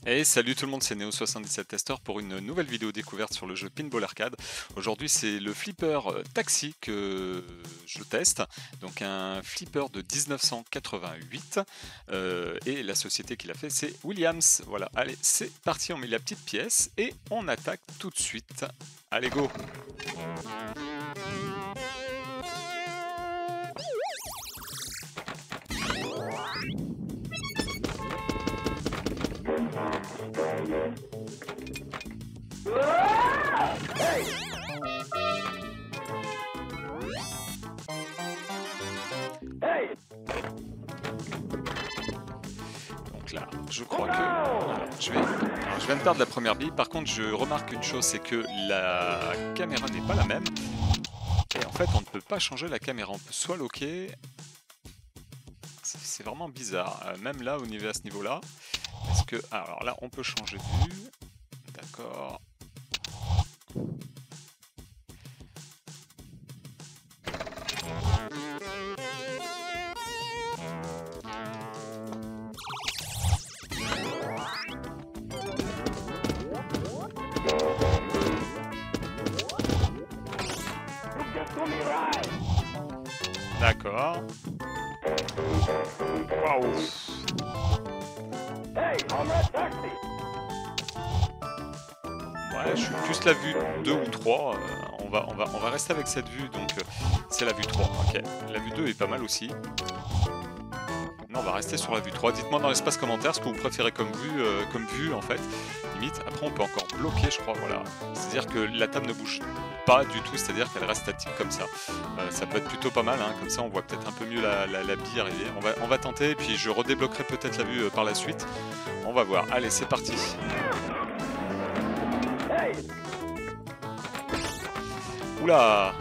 Et salut tout le monde, c'est Neo77Tester pour une nouvelle vidéo découverte sur le jeu Pinball Arcade. Aujourd'hui c'est le flipper Taxi que je teste, donc un flipper de 1988 et la société qui l'a fait c'est Williams. Voilà, allez c'est parti, on met la petite pièce et on attaque tout de suite. Allez go! Donc là, je crois que je viens de perdre la première bille. Par contre, je remarque une chose, c'est que la caméra n'est pas la même. Et en fait, on ne peut pas changer la caméra. On peut soit loquer. C'est vraiment bizarre. Même là, à ce niveau-là. Est-ce que... Alors là, on peut changer de vue. D'accord. D'accord. Waouh. Ouais, je suis plus la vue 2 ou 3. On va rester avec cette vue, donc c'est la vue 3. Ok. La vue 2 est pas mal aussi. Non, on va rester sur la vue 3. Dites-moi dans l'espace commentaire ce que vous préférez comme vue en fait. Limite, après on peut encore bloquer, je crois, voilà. C'est-à-dire que la table ne bouge pas du tout, c'est-à-dire qu'elle reste statique comme ça. Ça peut être plutôt pas mal, hein. Comme ça on voit peut-être un peu mieux la bille arriver. On va tenter, et puis je redébloquerai peut-être la vue par la suite. On va voir. Allez, c'est parti. Oula!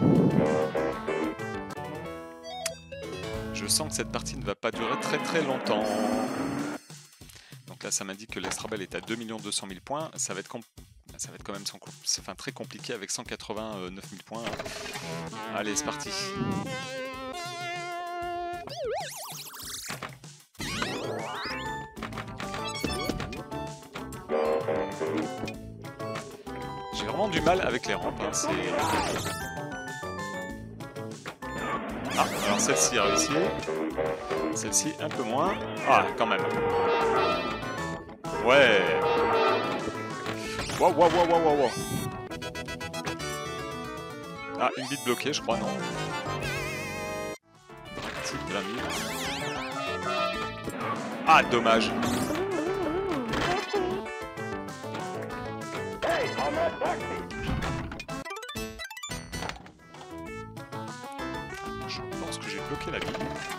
Je sens que cette partie ne va pas durer très longtemps. Donc là, ça m'indique que l'Extra Belle est à 2 200 000 points. Ça va être quand même très compliqué avec 189 000 points. Allez, c'est parti. J'ai vraiment du mal avec les rampes. Hein. Ah, alors celle-ci a réussi. Celle-ci un peu moins. Ah, quand même. Ouais. Waouh, waouh, waouh, waouh, waouh. Ah, une bite bloquée, je crois, non. Type de la mine. Ah, dommage. Je pense que j'ai bloqué la bille.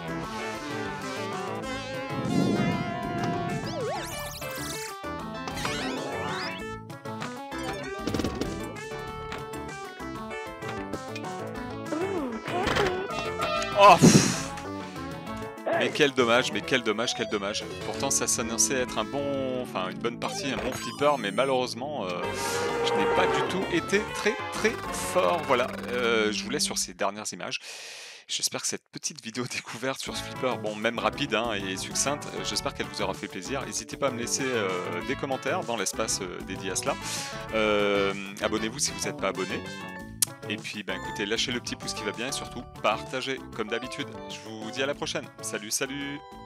Oh pff. Mais quel dommage, quel dommage. Pourtant ça s'annonçait être une bonne partie, un bon flipper, mais malheureusement je n'ai pas du tout été très fort. Voilà, je vous laisse sur ces dernières images. J'espère que cette petite vidéo découverte sur ce flipper, bon même rapide hein, et succincte, j'espère qu'elle vous aura fait plaisir. N'hésitez pas à me laisser des commentaires dans l'espace dédié à cela. Abonnez-vous si vous n'êtes pas abonné. Et puis écoutez, lâchez le petit pouce qui va bien et surtout partagez comme d'habitude. Je vous dis à la prochaine. Salut, salut!